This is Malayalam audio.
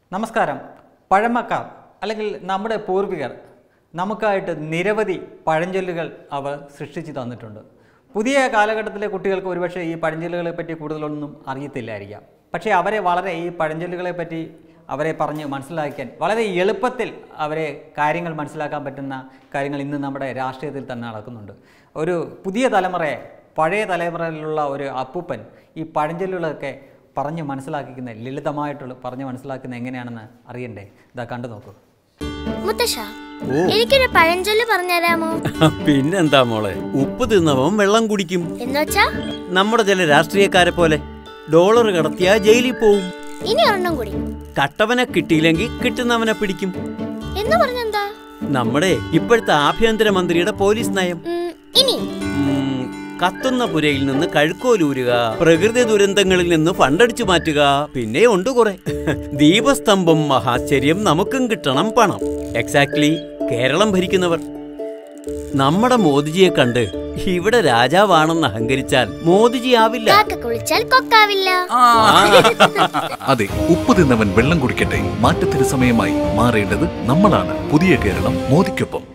നമസ്കാരം. പഴമക്കാർ അല്ലെങ്കിൽ നമ്മുടെ പൂർവികർ നമുക്കായിട്ട് നിരവധി പഴഞ്ചൊല്ലുകൾ അവർ സൃഷ്ടിച്ചു തന്നിട്ടുണ്ട്. പുതിയ കാലഘട്ടത്തിലെ കുട്ടികൾക്ക് ഒരുപക്ഷെ ഈ പഴഞ്ചൊല്ലുകളെ പറ്റി കൂടുതലൊന്നും അറിയത്തില്ലായിരിക്കാം. പക്ഷേ അവരെ വളരെ ഈ പഴഞ്ചൊല്ലുകളെ പറ്റി അവരെ പറഞ്ഞ് മനസ്സിലാക്കാൻ വളരെ എളുപ്പത്തിൽ അവരെ കാര്യങ്ങൾ മനസ്സിലാക്കാൻ പറ്റുന്ന കാര്യങ്ങൾ ഇന്ന് നമ്മുടെ രാഷ്ട്രീയത്തിൽ തന്നെ നടക്കുന്നുണ്ട്. ഒരു പുതിയ തലമുറയെ പഴയ തലമുറയിലുള്ള ഒരു അപ്പൂപ്പൻ ഈ പഴഞ്ചൊല്ലുകളൊക്കെ പറഞ്ഞ് മനസ്സിലാക്കിക്കുന്ന ലളിതമായിട്ടുള്ള പറഞ്ഞ് മനസ്സിലാക്കുന്ന എങ്ങനെയാണെന്ന് അറിയണ്ടേ? ഇതാ കണ്ടു നോക്കൂ. എനിക്കൊരു പഴഞ്ചൊല്ല് പറഞ്ഞുതരാമോ? പിന്നെന്താ മോളെ, ഉപ്പ് തിന്നവൻ വെള്ളം കുടിക്കും എന്നുവെച്ചാ നമ്മുടെ ചില രാഷ്ട്രീയക്കാരെ പോലെ ഡോളർ കടത്തിയാ ജയിലിൽ പോവും. ഇനി ഒരെണ്ണം കൂടി. കട്ടവനെ കിട്ടിയില്ലെങ്കിൽ കിട്ടുന്നവനെ പിടിക്കും എന്ന് പറഞ്ഞെന്താ? നമ്മുടെ ഇപ്പോഴത്തെ ആഭ്യന്തരമന്ത്രിയുടെ പോലീസ് നയം. ഇനി കത്തുന്ന പുരയിൽ നിന്ന് കഴുക്കോലൂരുക, പ്രകൃതി ദുരന്തങ്ങളിൽ നിന്ന് ഫണ്ടടിച്ചു മാറ്റുക, പിന്നെ ഉണ്ട് കുറെ. ദീപസ്തംഭം മഹാശ്ചര്യം, നമുക്കും കിട്ടണം പണം. എക്സാക്ട്ലി കേരളം ഭരിക്കുന്നവർ. നമ്മുടെ മോദിജിയെ കണ്ട് ഇവിടെ രാജാവാണെന്ന് അഹങ്കരിച്ചാൽ മോദിജി ആവില്ല. അതെ, ഉപ്പ് തിന്നവൻ വെള്ളം കുടിക്കട്ടെ. മാറ്റത്തിന് സമയമായി. മാറേണ്ടത് നമ്മളാണ്. പുതിയ കേരളം മോദിക്കൊപ്പം.